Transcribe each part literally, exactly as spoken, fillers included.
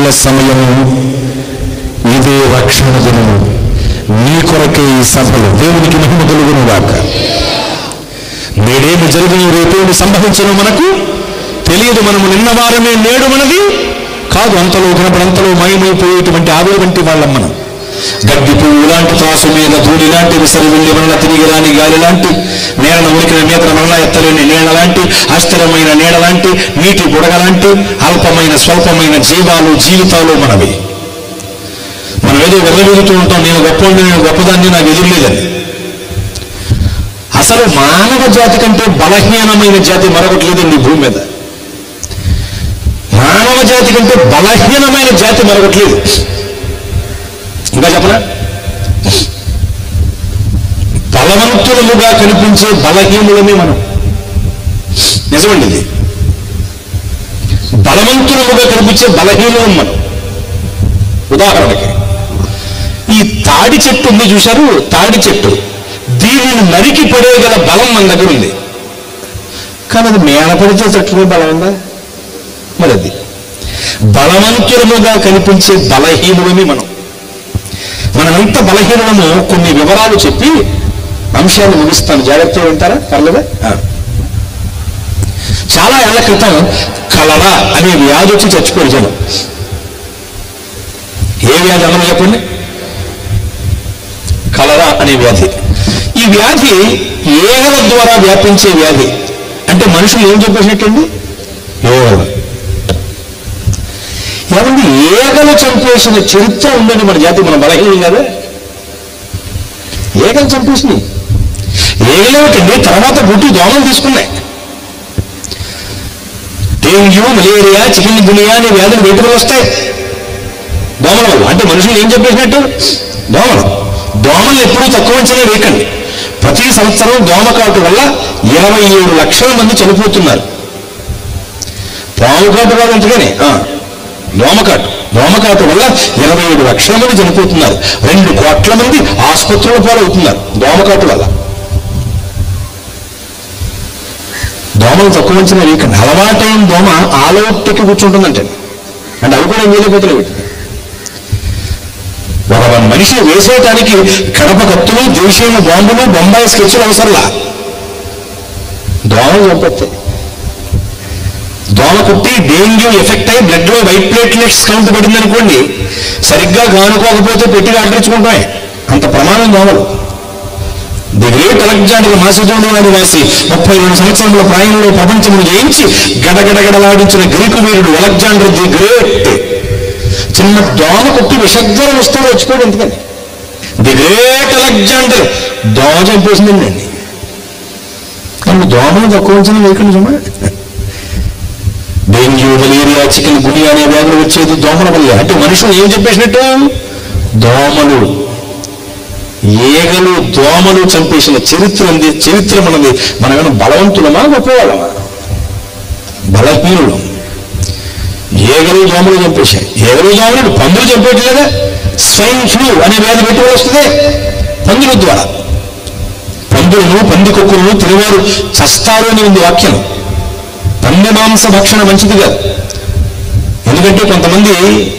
అనుకూల సమయము, ఇదే రక్షణ దినము. నీ కొరకే ఈ సభలు. దేవునికి మహిమ కలుగును గాక. నేడేమి జరుగును, రేపేమి సంభవించను మనకు తెలియదు. మనము నిన్న వారమే నేడు మనది కాదు. అంతలో కనపడంతలో మయమైపోయేటువంటి ఆవిరి వంటి వాళ్ళం మనం. గడ్డి పువ్వు లాంటి త్రాసు మీద ధూళి లాంటి విసరి వెళ్ళి మరల తిరిగి రాని గాలి లాంటి, నేలను ఉరికిన మీద మరలా ఎత్తలేని నీడ లాంటి, అస్థిరమైన నీడ లాంటి, నీటి బుడగ లాంటి అల్పమైన స్వల్పమైన జీవాలు జీవితాలు మనవి. మనం ఏదో వెర్రవీగుతూ ఉంటాం, నేను గొప్పవాడిని, నేను గొప్పదాన్ని, నాకు ఎదురులేదని. అసలు మానవ జాతి కంటే బలహీనమైన జాతి మరొకటి లేదండి భూమి మీద. మానవ జాతి కంటే బలహీనమైన జాతి మరొకటి లేదు. ఇంకా చెప్పనా, బలవంతులుగా కనిపించే బలహీనులమే మనం. నిజమండి ఇది. బలవంతులుగా కనిపించే బలహీనులం మనం. ఉదాహరణకి ఈ తాడి చెట్టు ఉంది చూశారు, తాడి చెట్టు, దీనిని నరికి పడేయగల బలం మన దగ్గర ఉంది. కానీ అది మేడ పడితే చెట్టులో బలం ఉందా? మరి అది బలవంతులముగా కనిపించే బలహీనులమే మనం. మనం ఎంత బలహీనమో కొన్ని వివరాలు చెప్పి అంశాన్ని ముగిస్తాను, జాగ్రత్తగా వింటారా? పర్లేదా? చాలా ఏళ్ల క్రితం కలరా అనే వ్యాధి వచ్చి చచ్చిపోయారు జనం. ఏ వ్యాధి అన్నది చెప్పండి? కలరా అనే వ్యాధి. ఈ వ్యాధి ఏగల ద్వారా వ్యాపించే వ్యాధి. అంటే మనుషులు ఏం చెప్పేసినట్టండి? ఏగలు. ఏమండి, ఏగలు చంపేసిన చరిత్ర ఉందండి మన జాతి. మన బలహీనం కదా, ఏగలు చంపేసినాయి. ఏగలేమిటండి, తర్వాత గుడ్డి దోమలు తీసుకున్నాయి. డెంగ్యూ, మలేరియా, చికెన్ గునియా అనే వ్యాధులు వేటుకు వస్తాయి దోమల వల్ల. అంటే మనుషులు ఏం చెప్పేసినట్టు? దోమలు. దోమలు ఎప్పుడూ తక్కువ అంచనా వేయకండి. ప్రతి సంవత్సరం దోమకాటు వల్ల ఇరవై ఏడు లక్షల మంది చనిపోతున్నారు. పాముకాటు కాదు అంతగానే, దోమకాటు. దోమకాటు వల్ల ఇరవై ఏడు లక్షల మంది చనిపోతున్నారు. రెండు కోట్ల మంది ఆసుపత్రుల పాలవుతున్నారు దోమకాటు వల్ల. దోమలు తక్కువ అంచనా వేయకండి. అలవాటైన దోమ ఆలౌట్కి కూర్చుంటుందంటే, అంటే అవి కూడా ఏం చేయలేకపోతున్నాయి. వీటి ఒక మనిషి వేసేయటానికి కడప కత్తులు, దేశీయ బాంబులు, బొంబాయి స్కెచ్లు అవసరంలా. దోమలు చంపేస్తాయి. దోమ కుట్టి డెంగ్యూ ఎఫెక్ట్ అయ్యి బ్లడ్ లో వైట్ ప్లేట్లెట్స్ కౌంట్ పడింది అనుకోండి, సరిగ్గా గానుకోకపోతే పెట్టి ఆటరించుకుంటాయి. అంత ప్రమాదం దోమలు. ది గ్రేట్ అలెగ్జాండర్ మాసిడోనియా అని రాసి ముప్పై రెండు సంవత్సరంలో ప్రాయంలో ప్రపంచమును జయించి గడగడగడలాడించిన గ్రీకు వీరుడు అలెగ్జాండర్ ది గ్రేట్ చిన్న దోమ కుట్టి విషజ్వరం వస్తే వచ్చిపోయాడు. ఎందుకని? ది గ్రేట్ అలెగ్జాండర్ దోమ చంపేసిందండి అండి. కానీ దోమను తక్కువ వచ్చిన వేయకండి సుమా. డెంగ్యూ, మలేరియా, చికెన్ గునియా అనే వ్యాధులు వచ్చేది దోమల వల్ల. అంటే మనుషులు ఏం చెప్పేసినట్టు? దోమలు, ఏగలు, దోమలు చంపేసిన చరిత్ర ఉంది. చరిత్ర మనది. మనమేమైనా బలవంతులమా, గొప్పవాళ్ళమా? బలహీనులు. ఏగలు, దోమలు చంపేశాయి. ఏగలు, దోమలు పందులు చంపేయట్లేదా? స్వైన్ ఫ్లూ అనే వ్యాధి పెట్టి వస్తుంది పందుల ద్వారా. పందులను, పంది కుక్కలను తినవారు చస్తారు అని ఉంది వాక్యం. పంది మాంస భక్షణ మంచిది కాదు. ఎందుకంటే కొంతమంది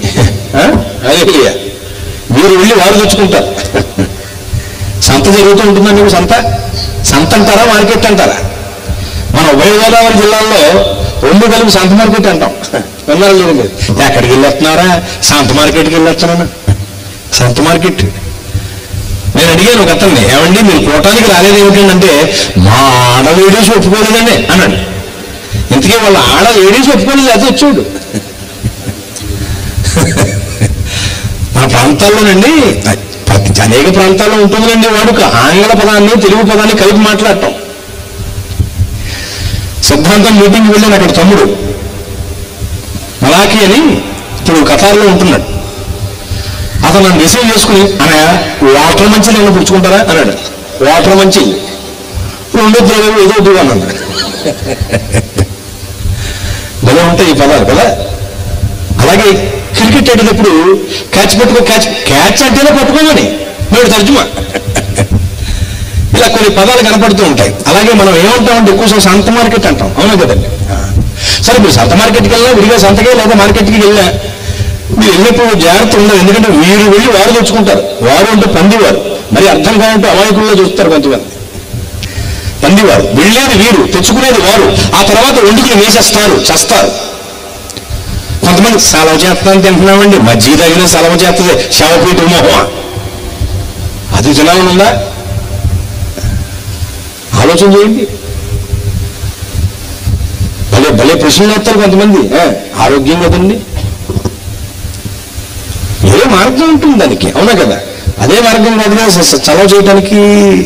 వీరు వెళ్ళి వారు తెచ్చుకుంటారు. సంత జరుగుతూ ఉంటుందండి. సంత సంత అంటారా, మార్కెట్ అంటారా? మన ఉభయ గోదావరి జిల్లాల్లో రెండు కలిపి సంత మార్కెట్ అంటాం. విన్నారా లేదు? మీరు ఎక్కడికి వెళ్ళొస్తున్నారా? సంత మార్కెట్కి వెళ్ళొస్తున్నాను. సంత మార్కెట్. నేను అడిగాను ఒక అతన్ని, ఏమండి మీరు కూటానికి రాలేదు ఏమిటంటే, మా ఆడ లేడీస్ ఒప్పుకోలేదండి అన్నాడు. ఇంతకీ వాళ్ళ ఆడ లేడీస్ ఒప్పుకోలేదు, అది వచ్చాడు. మన ప్రాంతాల్లోనండి, అనేక ప్రాంతాల్లో ఉంటుందండి వాడుక. ఆంగ్ల పదాన్ని తెలుగు పదాన్ని కలిపి మాట్లాడటం. సిద్ధాంతం మీటింగ్కి వెళ్ళాను. అక్కడ తమ్ముడు మలాఖీ అని ఇప్పుడు కతార్లో ఉంటున్నాడు. అతను నన్ను రిసీవ్ చేసుకుని, అనే వాటర్ మంచి నన్ను పుచ్చుకుంటారా అన్నాడు. వాటర్ మంచి రెండో ద్రవ్యం ఏదో వద్దు అన్నాడు. భలే ఉంటాయి ఈ పదాలు కదా. అలాగే క్రికెట్ ఆడేటప్పుడు క్యాచ్ పట్టుకో, క్యాచ్ క్యాచ్ అంటేనే పట్టుకోమని మేము తర్జుమా. ఇలా కొన్ని పదాలు కనపడుతూ ఉంటాయి. అలాగే మనం ఏమంటామంటే ఎక్కువ సంత మార్కెట్ అంటాం. అవునా కదండి? సరే మీరు సంత మార్కెట్కి వెళ్ళినా, విడిగా సంతకే లేదా మార్కెట్కి వెళ్ళినా మీరు వెళ్ళినప్పుడు జాగ్రత్త ఉండదు, ఎందుకంటే వీరు వెళ్ళి వారు తెచ్చుకుంటారు. వారు అంటే పందివారు, మరి అర్థం కావాలంటే అమాయకుల్లో చూస్తారు కొంతమంది. పందివారు వెళ్ళేది వీరు, తెచ్చుకునేది వారు. ఆ తర్వాత వండుకుని వేసేస్తారు, చేస్తారు. కొంతమంది సెలవు చేస్తాను తింటున్నామండి, మజ్జిగ తగిన సెలవు చేస్తుంది, శవపీఠ మోహం, అది తినాలని ఉందా? ఆలోచన చేయండి. భలే భలే ప్రశ్నలు వేస్తారు కొంతమంది. ఆరోగ్యం కదండి, ఏ మార్గం ఉంటుంది దానికి, అవునా కదా? అదే మార్గం కాదుగా చలవ చేయడానికి.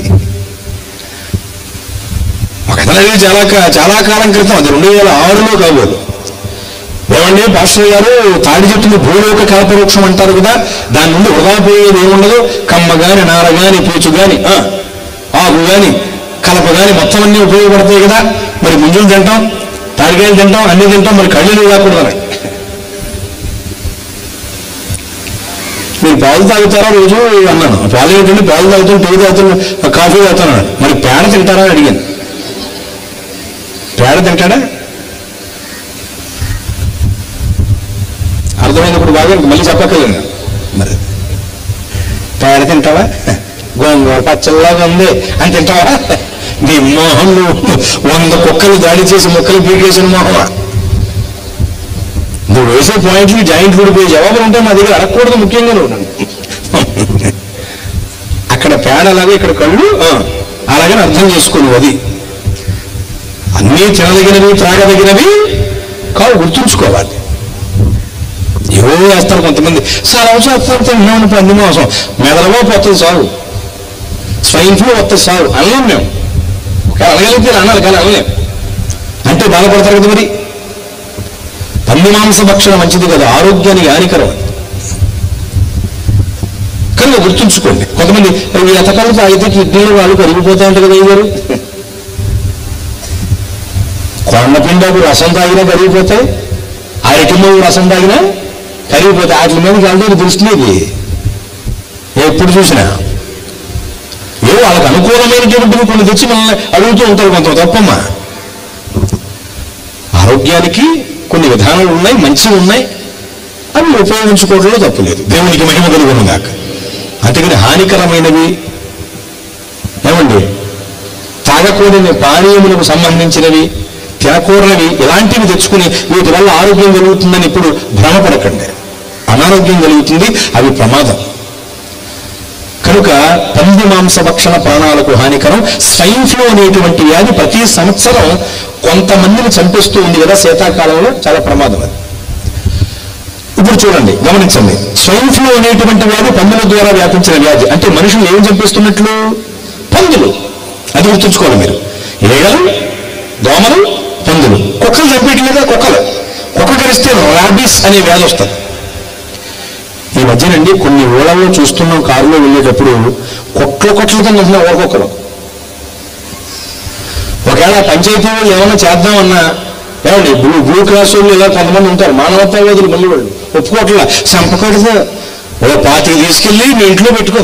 ఒక కథ చాలా చాలా కాలం క్రితం, అది రెండు వేల ఆరులో కాబోదు. ఏమండి పాస్టర్ గారు, తాడి చెట్టుని భూలోక కల్పవృక్షం అంటారు కదా, దాని నుండి వృధా పోయేది ఏముండదు, కమ్మ గాని నార గాని పీచు గాని ఆకు గాని కలప గాని మొత్తం అన్నీ ఉపయోగపడతాయి కదా. మరి ముంజులు తింటాం, తాడికాయలు తింటాం, అన్ని తింటాం, మరి కళ్ళు కాకూడదని. మీరు పాలు తాగుతారా రోజు అన్నాను. పాలు ఏంటంటే పాలు తాగుతాను, టీ తాగుతాను, కాఫీ తాగుతాను. మరి పేడ తింటారా అని అడిగాను. పేడ తింటాడా? అర్థమైనప్పుడు బాగా మళ్ళీ చెప్పక్కర్లేదు. మరి పేడ తింటావా? గోంగూర పచ్చల్లాగా ఉంది అని తింటావా? నీ మోహం వంద కుక్కలు దాడి చేసి మొక్కలు పీకేసిన మోహమా? నువ్వు వేసే పాయింట్లు జాయింట్ ఊడిపోయే జవాబులు ఉంటాయి, మా దగ్గర అడగకూడదు. ముఖ్యంగా నువ్వు అక్కడ పేడ అలాగే ఇక్కడ కళ్ళు అలాగని అర్థం చేసుకోను. అది అన్నీ తినదగినవి త్రాగదగినవి కావు, గుర్తుంచుకోవాలి. ఏవో వేస్తారు కొంతమంది, సెలవు చేస్తారు తిన్నామని పంది మోసం, మెదలవో పోతుంది సాగు, స్వైన్ ఫ్లూ వస్తుంది సాగు అనలేం మేము. అనగలిగితే అనాలి కానీ అనలేం అంటే బాధపడతారు కదా. మరి పంది మాంస భక్షణ మంచిది కదా, ఆరోగ్యానికి హానికరం. కనుక గుర్తుంచుకోండి. కొంతమంది ఈ ఎతకాలు తాగితే కిడ్నీలు వాళ్ళు కరిగిపోతాయంట కదా అయ్యారు. కొండపిండాకు రసం తాగినా కరిగిపోతాయి, అరటిలో రసం తాగినా కరిగిపోతాయి. వాటి మీద కలిసి దృష్టి లేదు ఎప్పుడు చూసినా. ఏ వాళ్ళకి అనుకూలమైనటువంటివి కొన్ని తెచ్చి మనల్ని అడుగుతూ ఉంటారు. కొంత తప్పమ్మా, ఆరోగ్యానికి కొన్ని విధానాలు ఉన్నాయి, మంచివి ఉన్నాయి, అవి ఉపయోగించుకోవడంలో తప్పులేదు. దేవునికి మహిమ కలుగును గాక. అంతేకాని హానికరమైనవి ఏమండి, తాగకూడని పానీయములకు సంబంధించినవి, తినకూడనివి, ఇలాంటివి తెచ్చుకుని వీటి వల్ల ఆరోగ్యం కలుగుతుందని ఇప్పుడు భ్రమపడకండి. అనారోగ్యం కలుగుతుంది, అవి ప్రమాదం. కనుక పంది మాంస భక్షణ ప్రాణాలకు హానికరం. స్వైన్ ఫ్లూ అనేటువంటి వ్యాధి ప్రతి సంవత్సరం కొంతమందిని చంపేస్తూ ఉంది కదా శీతాకాలంలో, చాలా ప్రమాదం అది. ఇప్పుడు చూడండి, గమనించండి. స్వైన్ ఫ్లూ అనేటువంటి వ్యాధి పందుల ద్వారా వ్యాపించిన వ్యాధి. అంటే మనుషులు ఏం చంపేస్తున్నట్లు? పందులు. అది గుర్తుంచుకోవాలి మీరు. ఏగలు, దోమలు, పందులు. కుక్కలు చంపేయట్లేదా? కుక్కలు కుక్క కరిస్తే ర్యాబీస్ అనే వ్యాధి వస్తుంది. ఈ మధ్యనండి కొన్ని ఊళ్ళల్లో చూస్తున్నాం, కారులో వెళ్ళేటప్పుడు కుక్కలు కొట్ల కింద ఉంటున్నాం ఒక్కొక్కరు. ఒకవేళ పంచాయతీ వాళ్ళు ఏమైనా చేద్దామన్నా, ఏమండి బ్లూ బ్లూ క్లాస్ వాళ్ళు ఇలా కొంతమంది ఉంటారు, మానవతావాదులు, మళ్ళీ వాళ్ళు ఒప్పుకోవట్లా. చంపకూడదు, ఓ పాతికి తీసుకెళ్ళి మీ ఇంట్లో పెట్టుకో.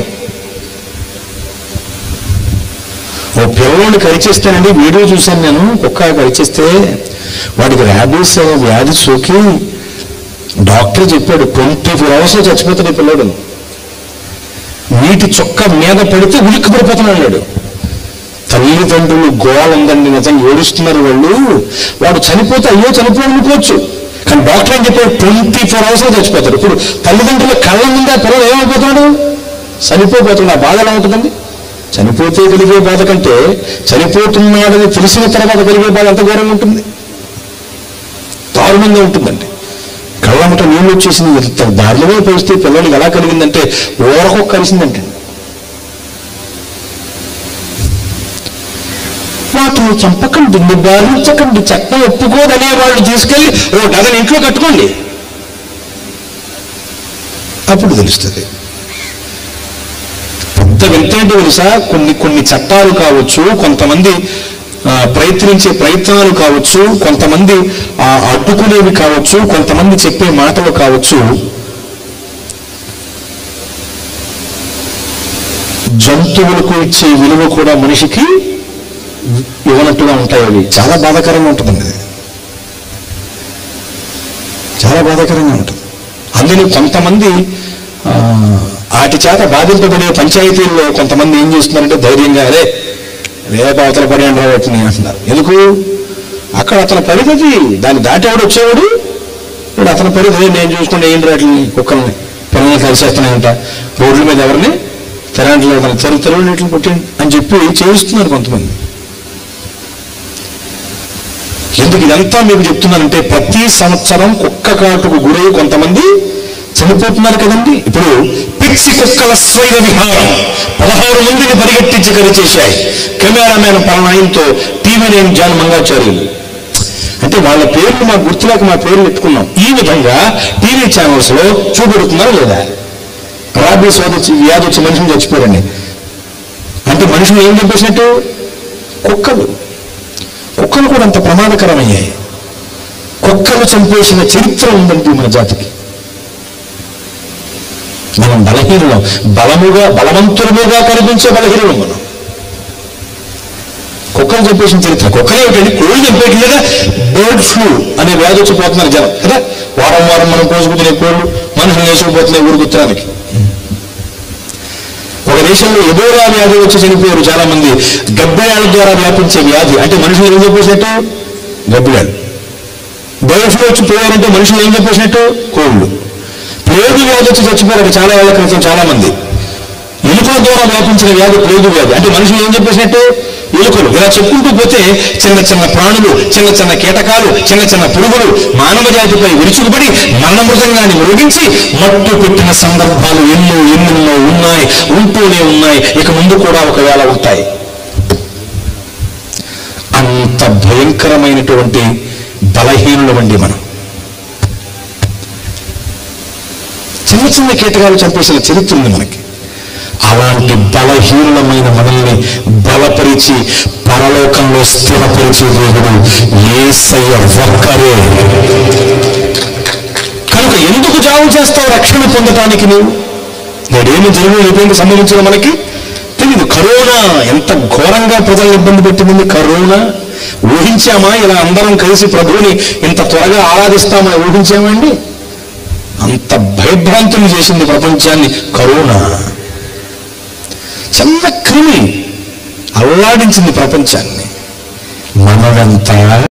ఓ పిల్లవాడిని కరిచేస్తానండి, వీడియో చూశాను నేను. కుక్క కరిచేస్తే వాడికి ర్యాబీస్ అనే వ్యాధి సోకి డాక్టర్ చెప్పాడు ట్వంటీ ఫోర్ అవర్స్ చచ్చిపోతాడు పిల్లడు. నీటి చొక్క మీద పడితే ఉలిక్కి పడిపోతాను అన్నాడు. తల్లిదండ్రులు గోళ ఉందండి, నిజంగా ఏడుస్తున్నారు వాళ్ళు. వాడు చనిపోతే అయ్యో చనిపోయి అనుకోవచ్చు, కానీ డాక్టర్ ఏం చెప్పాడు ట్వంటీ ఫోర్ అవర్స్ చచ్చిపోతాడు. ఇప్పుడు తల్లిదండ్రుల కళ్ళ ముందే పిల్లలు ఏమైపోతున్నాడు? చనిపోతున్నాడు. ఆ బాధ ఎలా ఉంటుందండి? చనిపోతే కలిగే బాధ కంటే చనిపోతున్నాడని తెలిసిన తర్వాత కలిగే బాధ ఎంత ఘోరంగా ఉంటుంది, దారుణంగా ఉంటుందండి. కళ్ళమ్మట నీళ్ళు వచ్చేసింది, దారిలో పరిస్థితి పిల్లలకి ఎలా కలిగిందంటే ఊరకొక కలిసిందంటే. వాటిని చంపకండి, నివారించకండి, చట్టం ఒప్పుకోదనే వాళ్ళు తీసుకెళ్ళి ఓ డజన్ ఇంట్లో కట్టుకోండి, అప్పుడు తెలుస్తుంది. పెద్ద వింతేంటి తెలుసా? కొన్ని కొన్ని చట్టాలు కావచ్చు, కొంతమంది ప్రయత్నించే ప్రయత్నాలు కావచ్చు, కొంతమంది అడ్డుకునేవి కావచ్చు, కొంతమంది చెప్పే మాటలు కావచ్చు, జంతువులకు ఇచ్చే విలువ కూడా మనిషికి ఇవ్వనట్టుగా ఉంటాయి. అవి చాలా బాధాకరంగా ఉంటుందండి, అది చాలా బాధాకరంగా ఉంటుంది. అందులో కొంతమంది వాటి చేత బాధింపబడే పంచాయతీల్లో కొంతమంది ఏం చేస్తున్నారంటే ధైర్యంగా అదే రేపు అవతల పడి అంటారు అంటున్నారు. ఎందుకు? అక్కడ అతను పరిధి దాన్ని దాటేవాడు వచ్చేవాడు, ఇప్పుడు అతని పరిధి నేను చూసుకుంటే ఏం రాట్లని కుక్కల్ని పిల్లల్ని కలిసేస్తున్నాయంట, రోడ్ల మీద ఎవరిని తెరంటలేదు తన తెరు తెరువు నీటిని కొట్టండి అని చెప్పి చేయిస్తున్నారు కొంతమంది. ఎందుకు ఇదంతా మీకు చెప్తున్నానంటే ప్రతి సంవత్సరం కుక్క కాటుకు గురై కొంతమంది చనిపోతున్నారు కదండి. ఇప్పుడు పిచ్చి కుక్కల స్వైర విహారం పదహారు మందిని పరిగెట్టించి కరిచేశాయి కెమెరామెన్ పరనాయంతో టీవీ నైన్ జాన్ మంగాచార్యులు. అంటే వాళ్ళ పేర్లు మాకు గుర్తులేక మా పేర్లు పెట్టుకున్నాం. ఈ విధంగా టీవీ ఛానల్స్ లో చూపెడుతున్నారు లేదా? రాబీస్ వచ్చి వ్యాధి వచ్చి మనుషులు చచ్చిపోరండి అంటే మనుషులు ఏం చెప్పేసినట్టు? కుక్కలు కుక్కలు కూడా అంత ప్రమాదకరమయ్యాయి. కుక్కలు చంపేసిన చరిత్ర ఉందండి మన జాతికి. మనం బలహీనులం, బలముగా బలవంతులుగా కనిపించే బలహీనులం మనం. కుక్కలు చంపేసిన చరిత్ర. కుక్కలు ఏమిటండి? కోళ్ళు చంపేయట్లేదా? బర్డ్ ఫ్లూ అనే వ్యాధి వచ్చిపోతున్నారు జనం కదా. వారం వారం మనం కోసుకునే కోళ్ళు మనుషులు వేసుకుపోతున్నాయి ఊరుకుత్తడానికి. ఒక దేశంలో ఎబోలా వ్యాధి వచ్చి చనిపోయారు చాలా మంది. గబ్బిలాల ద్వారా వ్యాపించే వ్యాధి అంటే మనుషులు ఏం చెప్పేసినట్టు? గబ్బిలాలు. బర్డ్ ఫ్లూ వచ్చి పోయారంటే మనుషులు ఏం చెప్పేసినట్టు? కోళ్ళు. ప్లేగు వ్యాధి వచ్చి చచ్చిపోయారు చాలా ఏళ్ల క్రితం చాలా మంది. ఎలుకల ద్వారా వ్యాపించిన వ్యాధి ప్లేగు వ్యాధి అంటే మనుషులు ఏం చెప్పేసినట్టు? ఎలుకలు. ఇలా చెప్పుకుంటూ పోతే చిన్న చిన్న ప్రాణులు, చిన్న చిన్న కీటకాలు, చిన్న చిన్న పురుగులు మానవ జాతిపై విరుచుకుపడి మరణ మృదంగాన్ని మ్రోగించి మట్టు పెట్టిన సందర్భాలు ఎన్నో ఎన్నెన్నో ఉన్నాయి, ఉంటూనే ఉన్నాయి, ఇక ముందు కూడా ఒకవేళ ఉంటాయి. అంత భయంకరమైనటువంటి బలహీనులమండి మనం. చిన్న చిన్న కీటకాలు చంపేసిన చరిత్ర ఉంది మనకి. అలాంటి బలహీనమైన మనల్ని బలపరిచి పరలోకంలో స్థిరపరిచే దేవుడు యేసయ్య ఒక్కరే. కనుక ఎందుకు జాగు చేస్తావు రక్షణ పొందటానికి? నువ్వు నేడేమి జరిగిన ఎటువంటి సంభవించిన మనకి తెలియదు. కరోనా ఎంత ఘోరంగా ప్రజలను ఇబ్బంది పెట్టింది. కరోనా ఊహించామా? ఇలా అందరం కలిసి ప్రభువుని ఇంత త్వరగా ఆరాధిస్తామని ఊహించామండి? అంత భయభ్రాంతులు చేసింది ప్రపంచాన్ని కరోనా. చిన్న క్రిమి అల్లాడించింది ప్రపంచాన్ని. మనమంతా